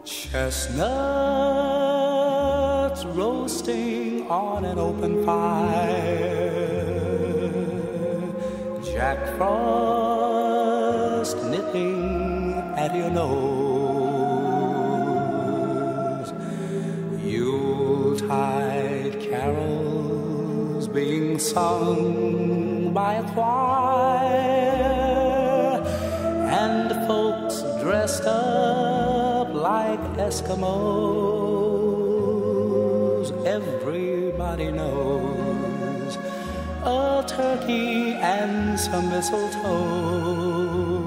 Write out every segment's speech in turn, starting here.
Chestnuts roasting on an open fire, Jack Frost nipping at your nose, Yuletide carols being sung by a choir, and folks dressed up like Eskimos. Everybody knows a turkey and some mistletoe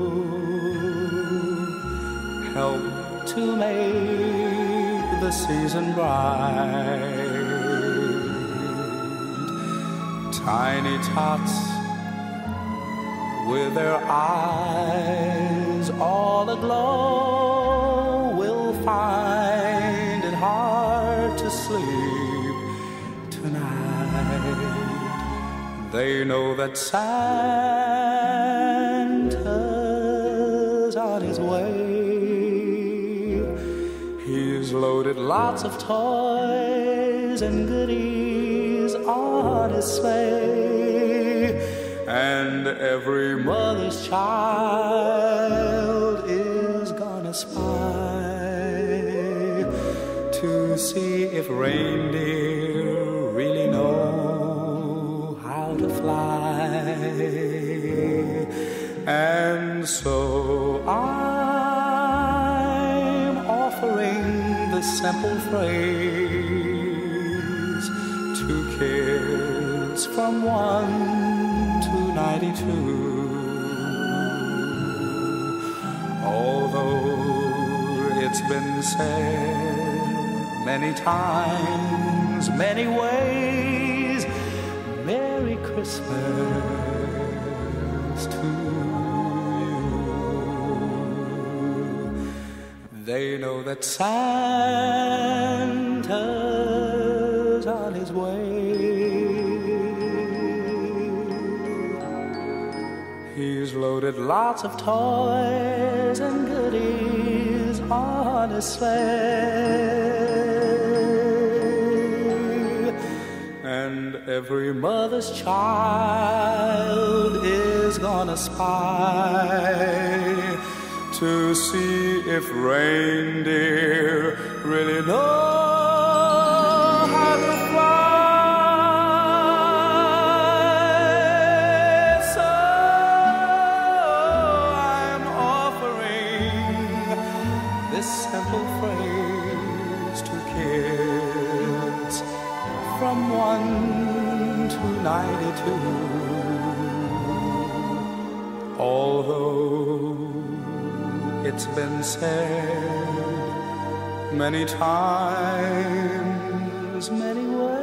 help to make the season bright. Tiny tots with their eyes all aglow will find it hard to sleep tonight. They know that Santa's on his way. He's loaded lots of toys and goodies on his sleigh, and every mother's child is gonna spy to see if reindeer really know how to fly. And so I'm offering the simple phrase to kids from 1 to 92. Although it's been said many times, many ways, Merry Christmas to you. They know that Santa's on his way. He's loaded lots of toys and goodies on his sleigh, and every mother's child is gonna spy to see if reindeer really know how to fly. Simple phrase to kids from 1 to 92. Although it's been said many times, many ways,